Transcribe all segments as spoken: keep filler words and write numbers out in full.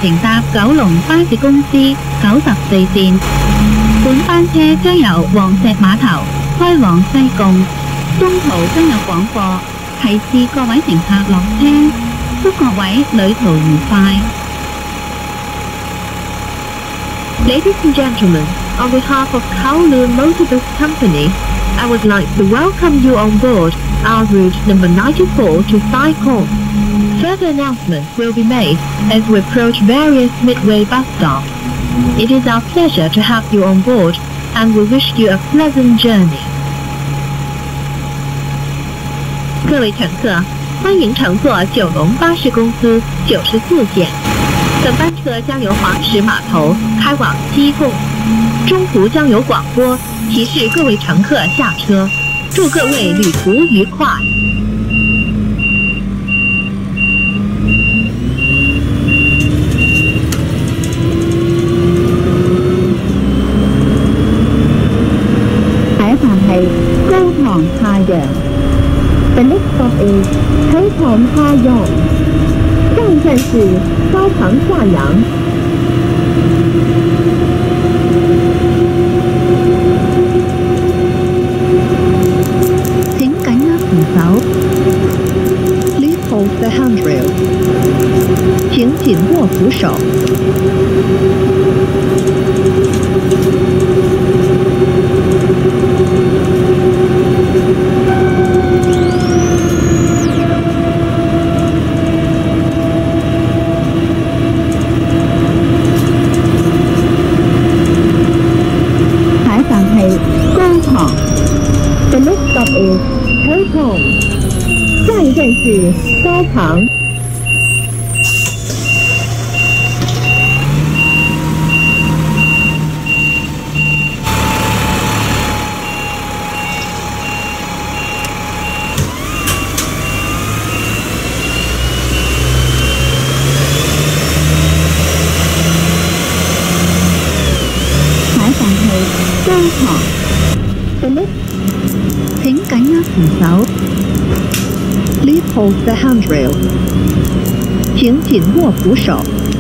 乘搭九龍巴士公司九十四線。本班車將由黃石碼頭開往西貢，中途將有廣播提示各位乘客落車，祝各位旅途愉快。 Ladies and gentlemen, on behalf of Kowloon Motor Bus Company, I would like to welcome you on board our route number ninety-four to Sai Kung. Further announcements will be made as we approach various midway bus stops. It is our pleasure to have you on board, and we wish you a pleasant journey. 各位乘客，欢迎乘坐九龙巴士公司九十四线。本班车将由黄石码头开往西贡，中途将有广播提示各位乘客下车，祝各位旅途愉快。 下一站係高堂太陽。The next stop is 高堂太陽。下一站是高堂下陽。請緊握扶手。Please hold the handrail。請緊握扶手。The next stop is 高堂，下一站是高堂。下一站係高堂。The next 請緊握扶手。Please hold the handrail。請緊握扶手。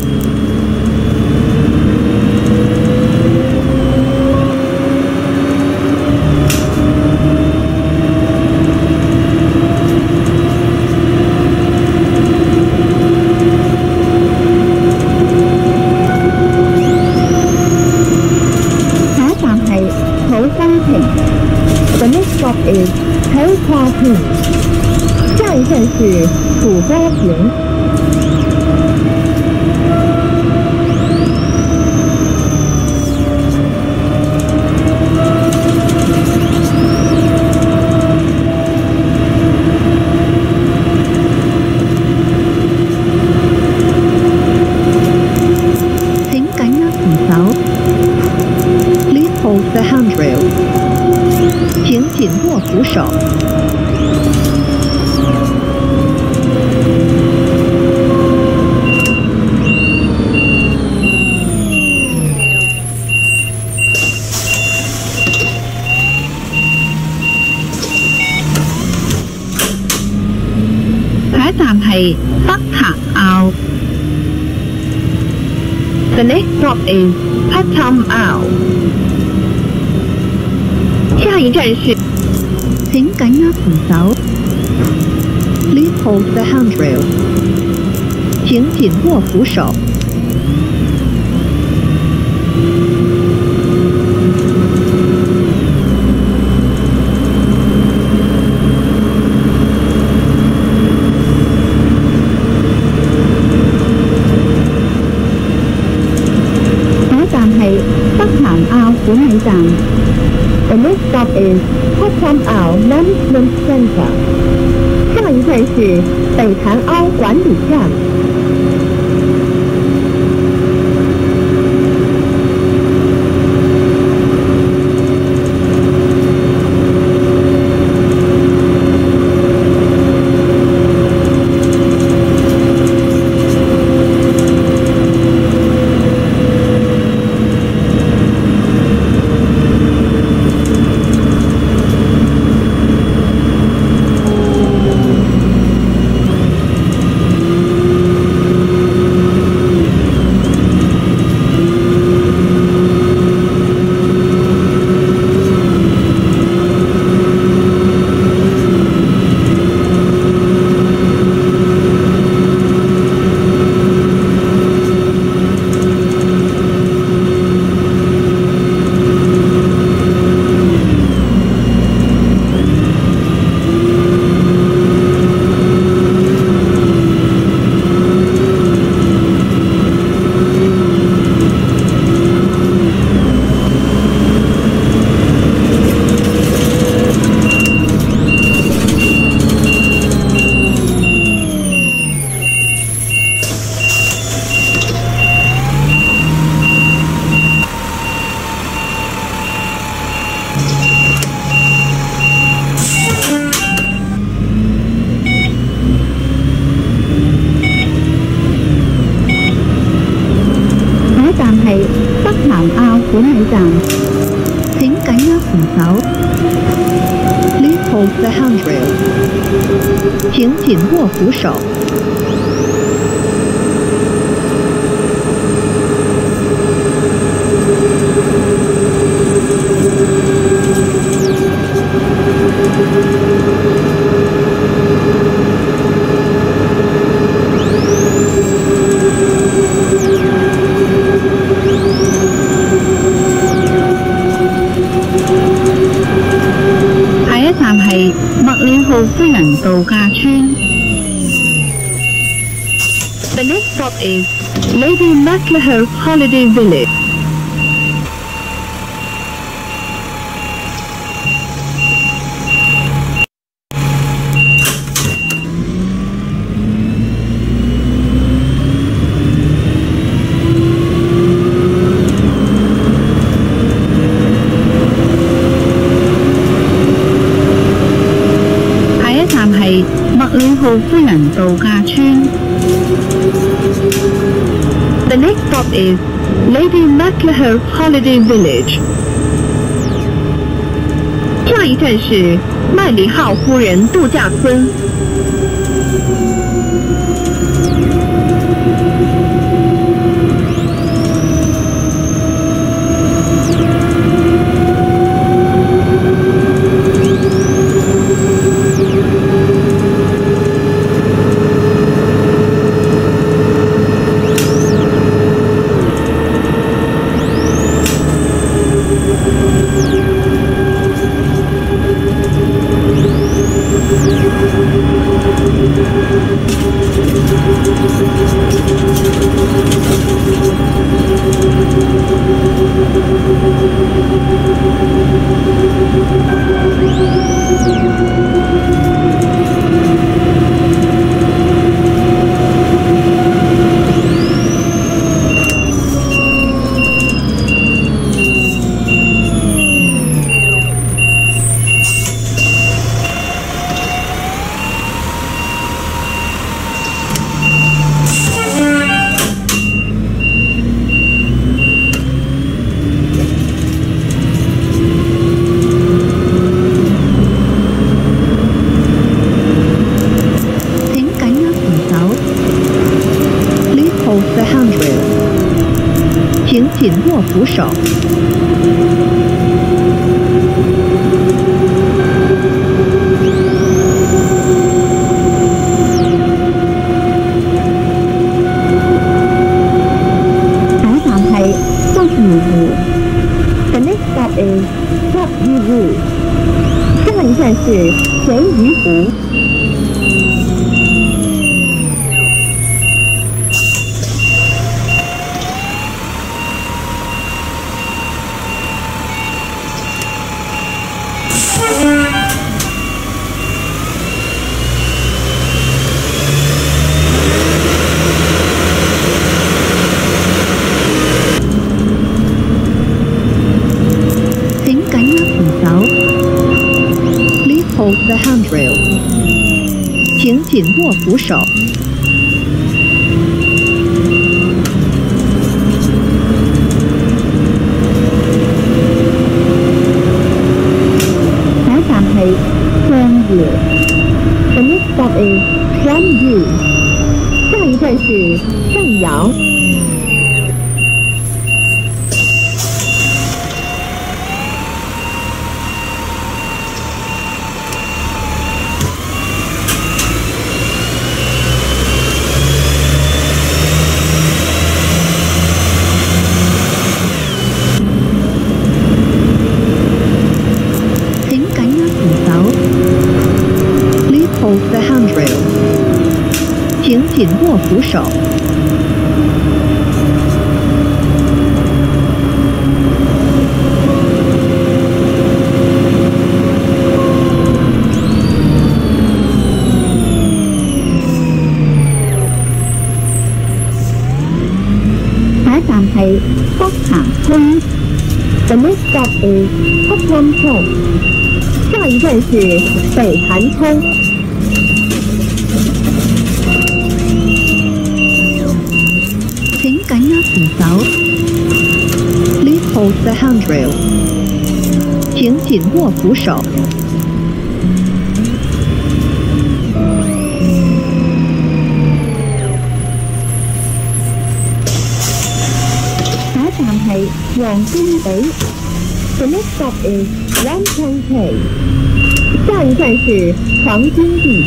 下一站係土瓜坪。The next stop is 土瓜坪。下一站是土瓜坪。請緊握扶手。Please hold the handrail。請緊握扶手。下一站係北潭坳。The next stop is 北潭坳。下一站是請緊握扶手。Please hold the handrail。請緊握扶手。下一站係北潭坳管理站。The next stop is 北潭坳 Management Center。下一站是北潭坳管理站。 hold the handrail. 请紧握扶手。 下一站係麥理浩夫人度假村。 The next stop is Lady Maclehose Holiday Village. 下一站係麥理浩夫人度假村。 The next stop is Lady Maclehose Holiday Village. 下一站是麦理浩夫人度假村。The handrail. 请紧握扶手。 下一站係鰂魚湖。The next stop is 鰂魚湖。下一站是水魚湖。 Hold the handrail. 请紧握扶手。 下一站係雙葉。The next stop is 雙葉。下一站是上陽。 Hold the handrail. 请紧握扶手。 下一站係北潭涌。The next stop is 北潭涌。下一站是北潭涌。 請緊握扶手。Please hold the handrail. 請緊握扶手。 黃仙島。The next stop is Lantern Cave。下一站是黃金地。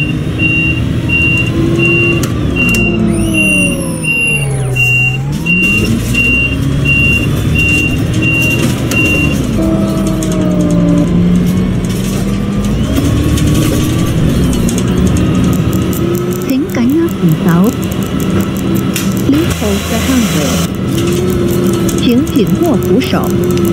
請緊握扶手。Please hold the handrail。請緊握扶手。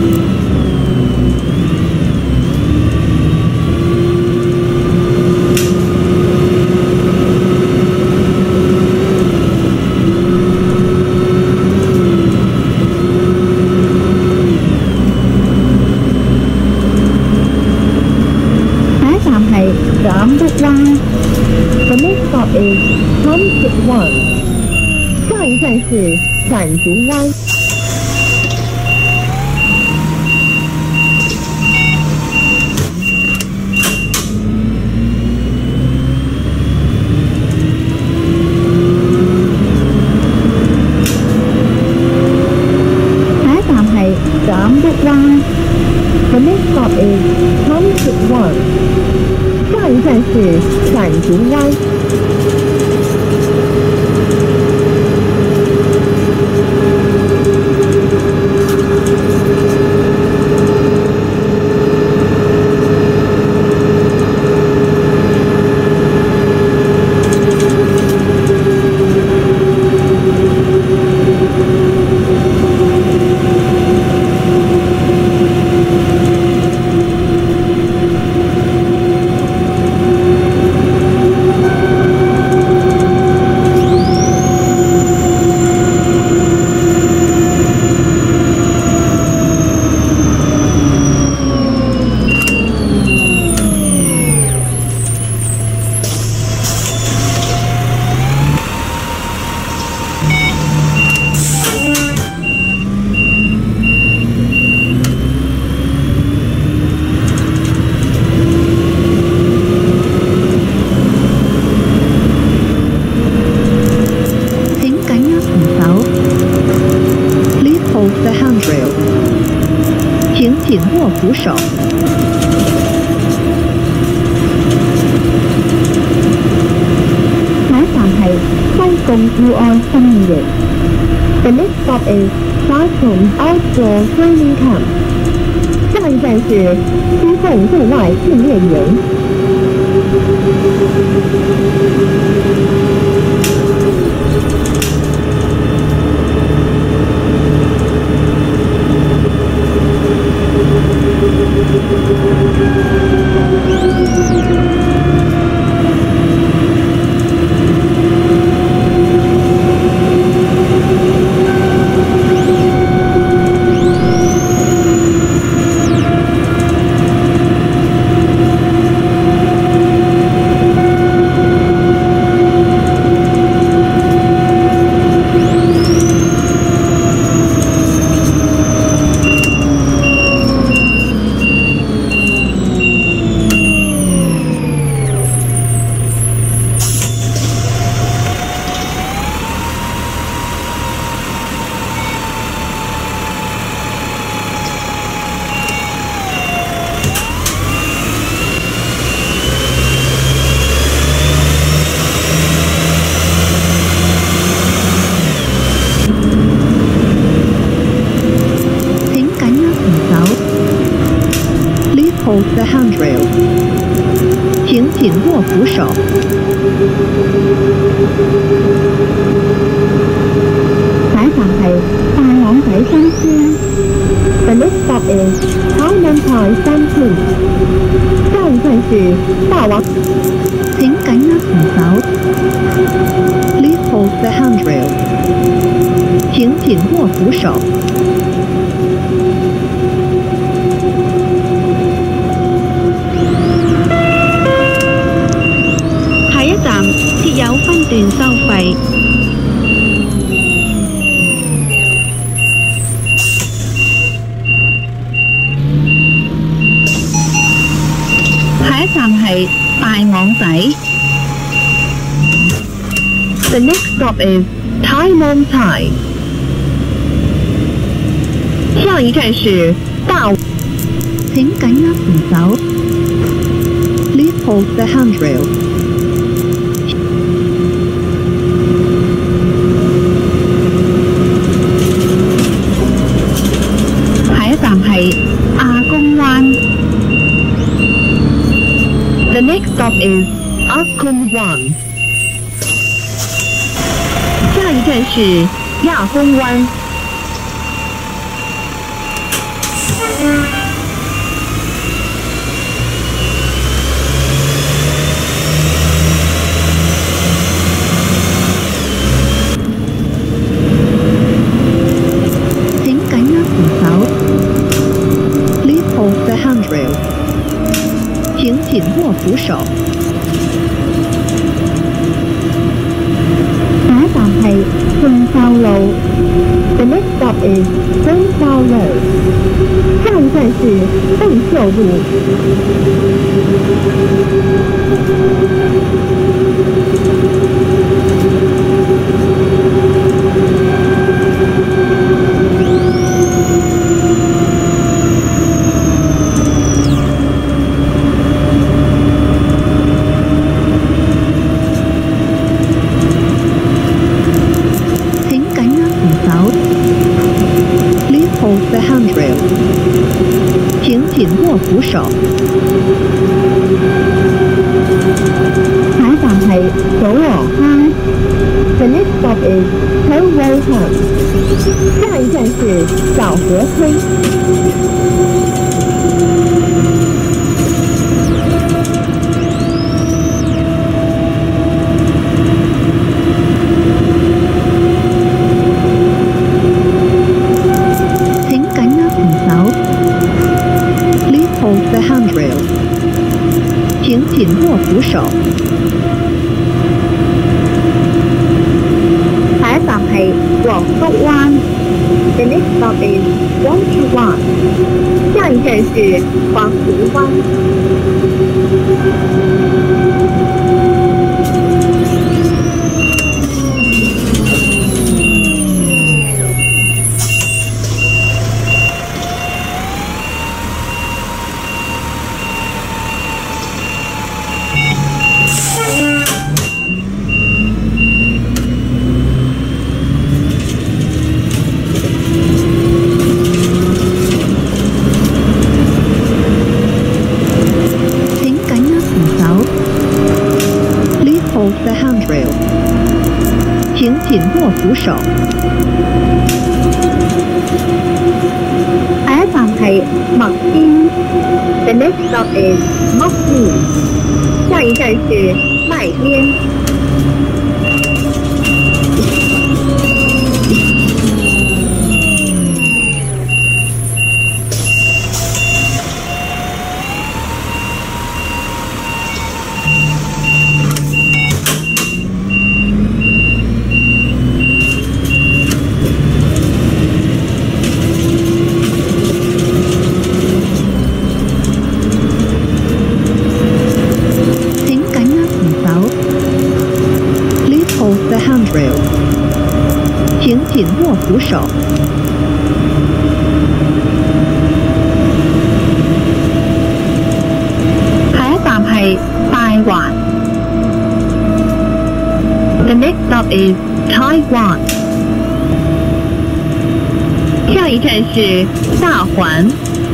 斬竹灣 The next stop is 斬竹灣。下一站是斬竹灣。 下一站係斬竹灣。 The next stop is 斬竹灣。下一站是斬竹灣。 請緊握扶手。下一站係西貢戶外訓練營。 The next stop is 西貢 Outdoor Training Camp。下一站是西貢戶外訓練營。 Hold the handrail。請緊握扶手。下一站係大網仔山村。 The next stop is 海南台山村。下一站是大網。 請緊握扶手。Please hold the handrail。請緊握扶手。設有分段收費。下一站係大網仔。 The next stop is Tai Mong Tai。 下一站是大。 請緊握扶手。Please hold the handrail。下一站係亞公灣。 The next stop is Akon One。下一站是亚公湾。 請緊握扶手。Please hold the handrail。請緊握扶手。下一站係順秀路。 The next stop is 中孝 Road。下一站是邓秀路。 The handrail， 請緊握扶手。下一站係早禾坑。 The next stop is Hillway。下一站是小河村。 The handrail， 請緊握扶手。下一站係黃竹灣。 The next stop is 黃竹灣。下一站是黃竹灣。 The handrail， 請緊握扶手。下一站係麥邊。 The next stop is 麥邊。下一站是麥邊。 The handrail， 請緊握扶手。下一站係大環。 The next stop is Taiwan。下一站是大環。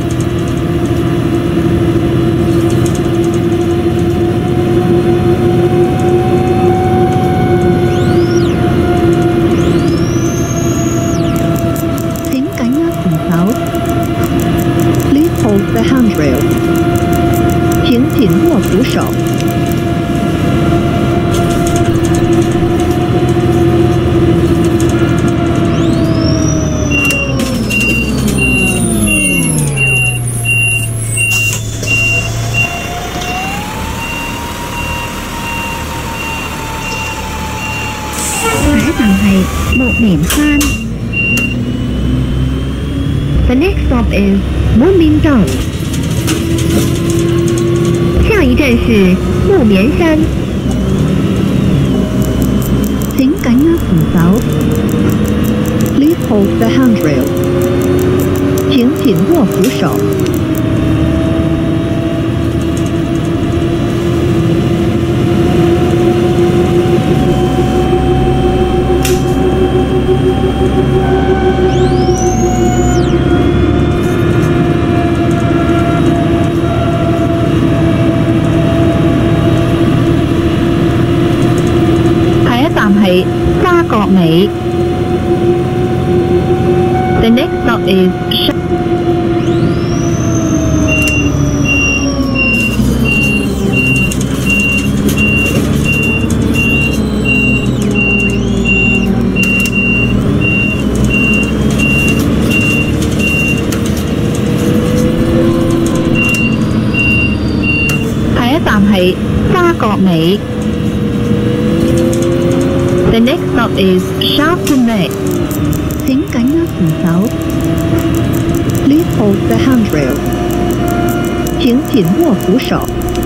The handrail， 請緊握扶手。下一站係木棉山。 The next stop is 木棉站。下一站是木棉山。 請緊握扶手。Please hold the handrail。 请紧握扶手。 下一站係沙角尾。The next stop is Sha- 下一站係沙角尾。The next stop is Sharpton 請緊握扶手。Please hold the handrail。請緊握扶手。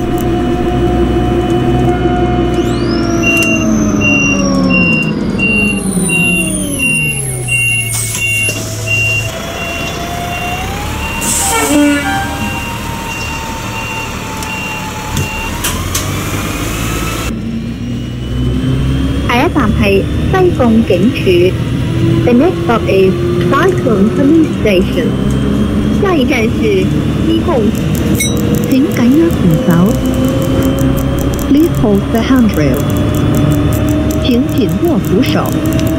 下一站係西貢警署。The next stop is Cyclone Police Station。下一站是西貢。請緊握扶手。Please hold the handrail。請緊握扶手。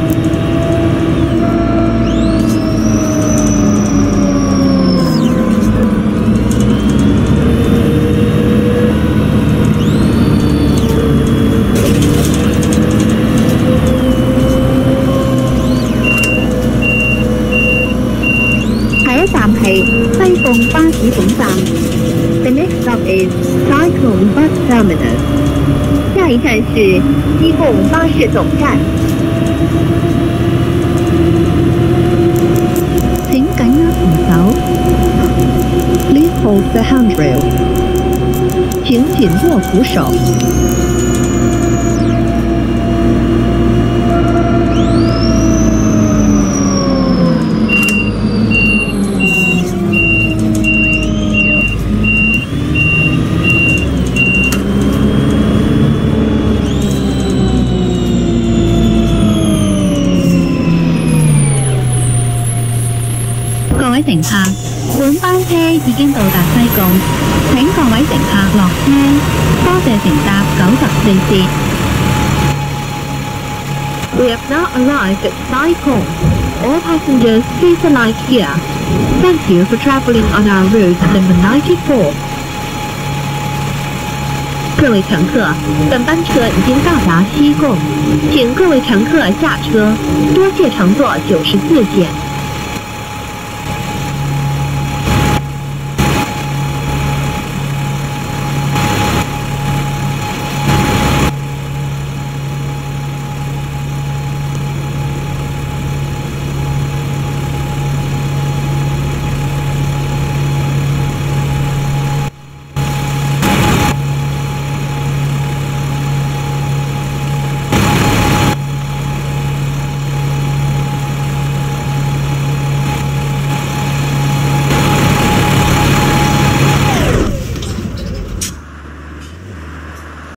站係西貢巴士總站。The next stop is Cyclone Bus Terminus。下一站是西貢巴士總站。請緊握扶手。Please hold the handrail。請緊握扶手。各位乘客，本班車已經到達西貢，請各位乘客落車，多謝乘搭九十四節。 We have now arrived at Sai Kung. All passengers please alight here. Thank you for traveling on our route number ninety-four. 各位乘客，本班车已经到达西贡，请各位乘客下车，多谢乘坐九十四线。